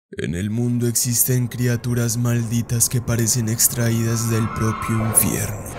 En el mundo existen criaturas malditas que parecen extraídas del propio infierno.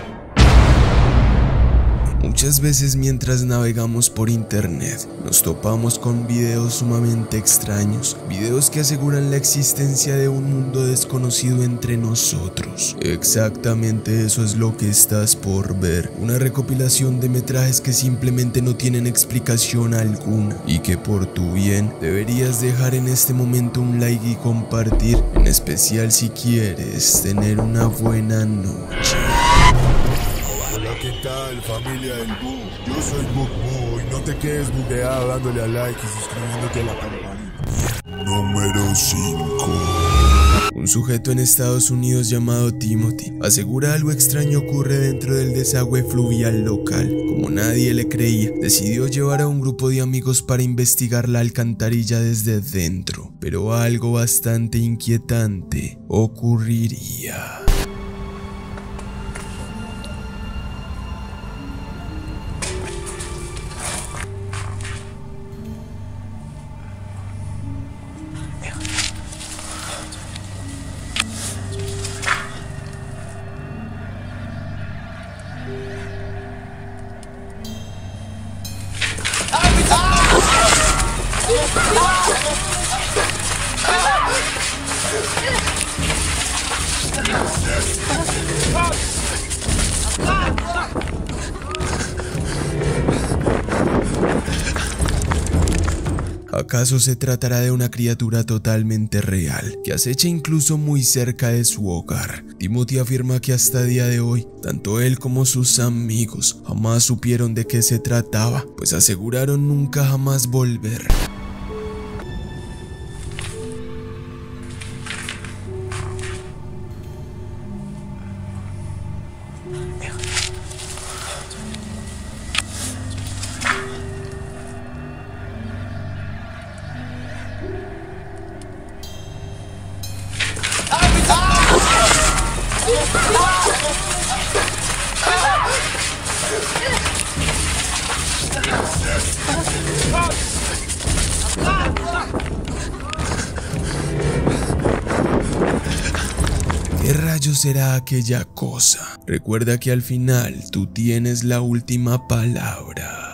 Muchas veces mientras navegamos por internet nos topamos con videos sumamente extraños, videos que aseguran la existencia de un mundo desconocido entre nosotros. Exactamente eso es lo que estás por ver, una recopilación de metrajes que simplemente no tienen explicación alguna y que por tu bien deberías dejar en este momento un like y compartir, en especial si quieres tener una buena noche. Hola, ¿qué tal, familia del Bug? Yo soy BugBoy, no te quedes bugueado dándole a like y suscribiéndote a la campanita. Número 5. Un sujeto en Estados Unidos llamado Timothy asegura algo extraño ocurre dentro del desagüe fluvial local. Como nadie le creía, decidió llevar a un grupo de amigos para investigar la alcantarilla desde dentro, pero algo bastante inquietante ocurriría. ¿Acaso se tratará de una criatura totalmente real, que acecha incluso muy cerca de su hogar? Timothy afirma que hasta día de hoy, tanto él como sus amigos jamás supieron de qué se trataba, pues aseguraron nunca jamás volver. ¿Qué rayos será aquella cosa? Recuerda que al final tú tienes la última palabra.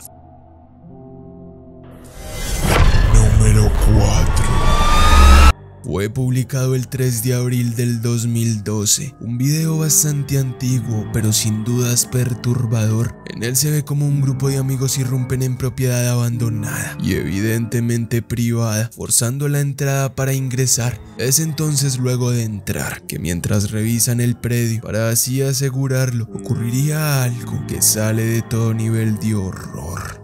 Número 4. Fue publicado el 3 de abril del 2012, un video bastante antiguo pero sin dudas perturbador. En él se ve como un grupo de amigos irrumpen en propiedad abandonada y evidentemente privada, forzando la entrada para ingresar. Es entonces luego de entrar que mientras revisan el predio para así asegurarlo, ocurriría algo que sale de todo nivel de horror.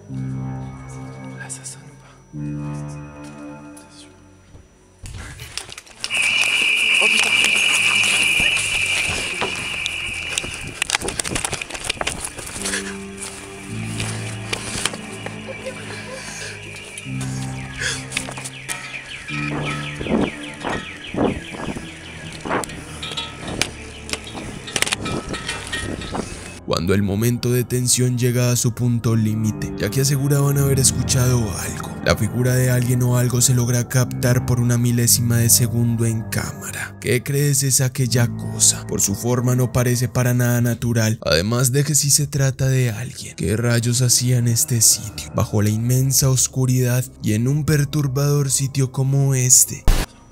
Cuando el momento de tensión llega a su punto límite, ya que aseguraban haber escuchado algo, la figura de alguien o algo se logra captar por una milésima de segundo en cámara. ¿Qué crees es aquella cosa? Por su forma no parece para nada natural, además de que si se trata de alguien, ¿qué rayos hacía en este sitio, bajo la inmensa oscuridad y en un perturbador sitio como este?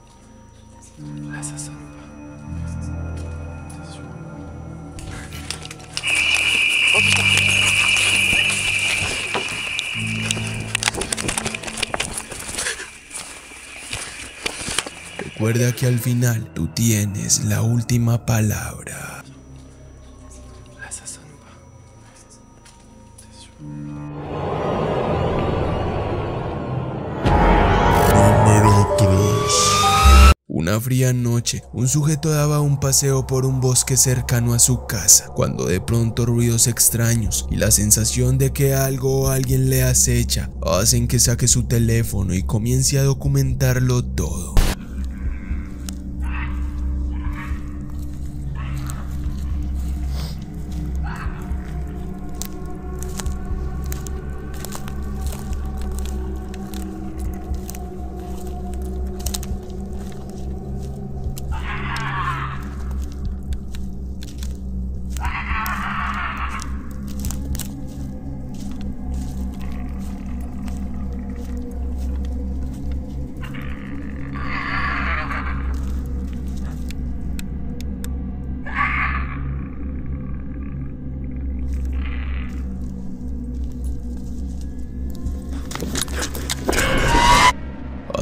Recuerda que al final tú tienes la última palabra. Número 3. Una fría noche, un sujeto daba un paseo por un bosque cercano a su casa, cuando de pronto ruidos extraños y la sensación de que algo o alguien le acecha hacen que saque su teléfono y comience a documentarlo todo.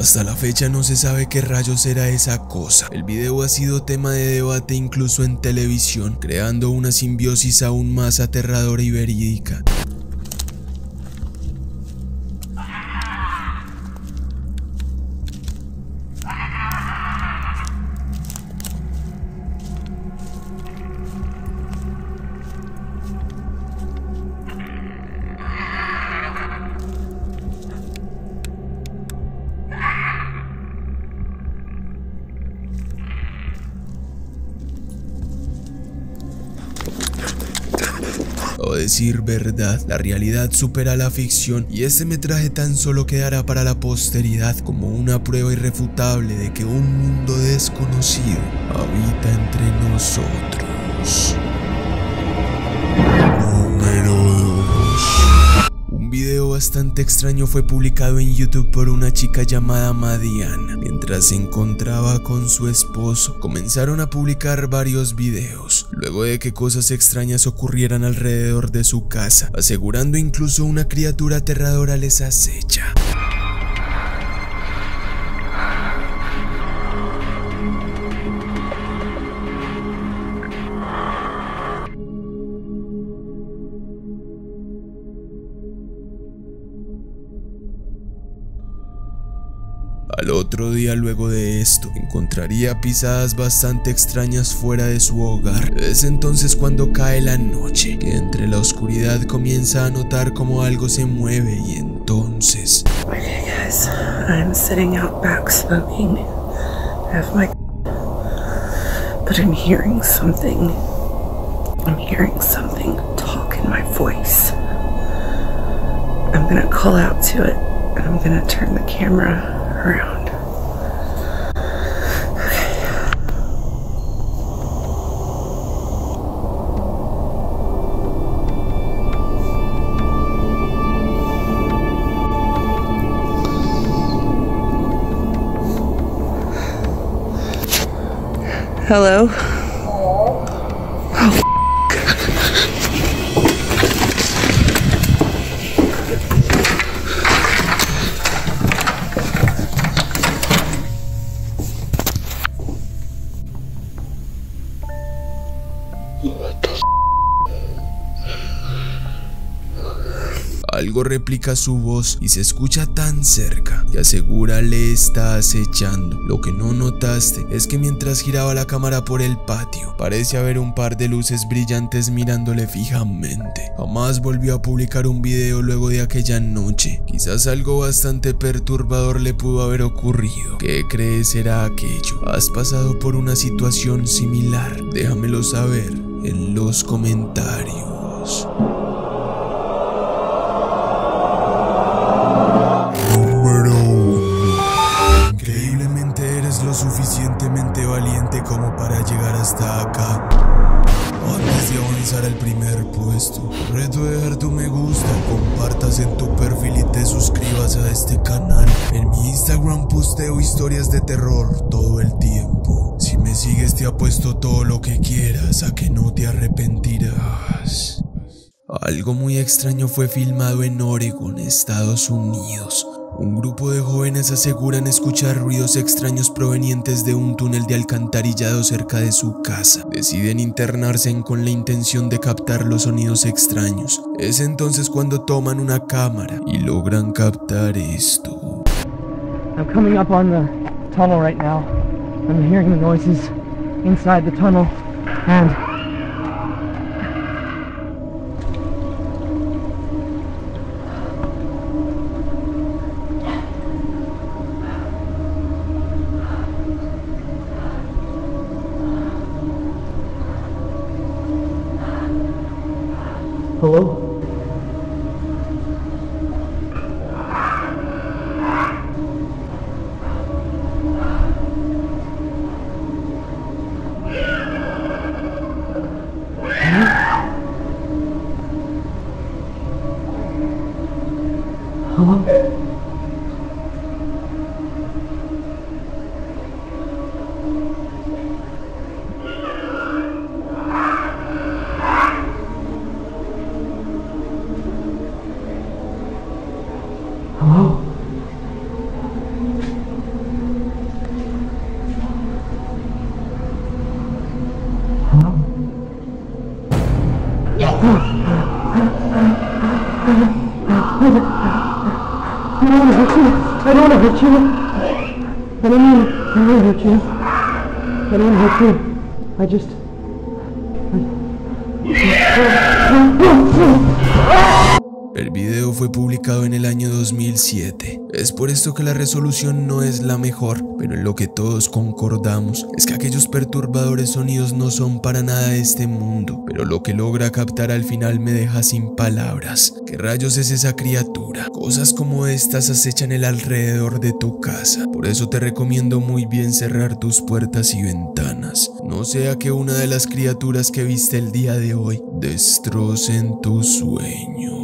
Hasta la fecha no se sabe qué rayos era esa cosa. El video ha sido tema de debate incluso en televisión, creando una simbiosis aún más aterradora y verídica. A decir verdad, la realidad supera la ficción y este metraje tan solo quedará para la posteridad como una prueba irrefutable de que un mundo desconocido habita entre nosotros. Número 2. Un video bastante extraño fue publicado en YouTube por una chica llamada Madiana. Mientras se encontraba con su esposo, comenzaron a publicar varios videos, luego de que cosas extrañas ocurrieran alrededor de su casa, asegurando incluso una criatura aterradora les acecha. Al otro día luego de esto, encontraría pisadas bastante extrañas fuera de su hogar. Es entonces cuando cae la noche, que entre la oscuridad comienza a notar como algo se mueve y entonces... Okay guys, I'm sitting out back smoking. I have my... But I'm hearing something. I'm hearing something talk in my voice. I'm gonna call out to it and I'm gonna turn the camera around. Hello? Oh, Algo replica su voz y se escucha tan cerca que asegura le está acechando. Lo que no notaste es que mientras giraba la cámara por el patio, parece haber un par de luces brillantes mirándole fijamente. Jamás volvió a publicar un video luego de aquella noche. Quizás algo bastante perturbador le pudo haber ocurrido. ¿Qué crees será aquello? ¿Has pasado por una situación similar? Déjamelo saber en los comentarios. Suficientemente valiente como para llegar hasta acá. Antes de avanzar al primer puesto, reto dejar tu me gusta, compartas en tu perfil y te suscribas a este canal. En mi Instagram posteo historias de terror todo el tiempo. Si me sigues te apuesto todo lo que quieras a que no te arrepentirás. Algo muy extraño fue filmado en Oregon, Estados Unidos. Un grupo de jóvenes aseguran escuchar ruidos extraños provenientes de un túnel de alcantarillado cerca de su casa. Deciden internarse con la intención de captar los sonidos extraños. Es entonces cuando toman una cámara y logran captar esto. I'm coming up on the tunnel right now. I'm hearing the noises inside the tunnel and hello? Hello? don't want to hurt you. I don't want to hurt you. I don't want to hurt you. I don't want to hurt you. I just... El video fue publicado en el año 2007. Es por esto que la resolución no es la mejor, pero en lo que todos concordamos es que aquellos perturbadores sonidos no son para nada de este mundo, pero lo que logra captar al final me deja sin palabras. ¿Qué rayos es esa criatura? Cosas como estas acechan el alrededor de tu casa, por eso te recomiendo muy bien cerrar tus puertas y ventanas. No sea que una de las criaturas que viste el día de hoy destrocen tus sueños.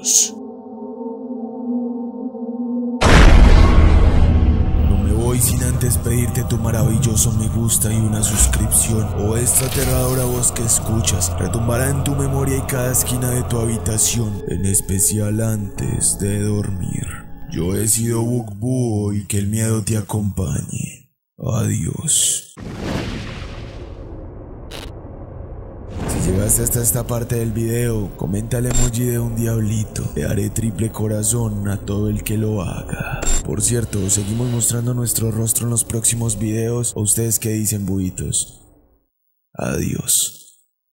No me voy sin antes pedirte tu maravilloso me gusta y una suscripción, o esta aterradora voz que escuchas retumbará en tu memoria y cada esquina de tu habitación, en especial antes de dormir. Yo he sido Bukbuo y que el miedo te acompañe. Adiós. Si llegaste hasta esta parte del video, comenta el emoji de un diablito. Le daré triple corazón a todo el que lo haga. Por cierto, seguimos mostrando nuestro rostro en los próximos videos. ¿O ustedes qué dicen, buitos? Adiós.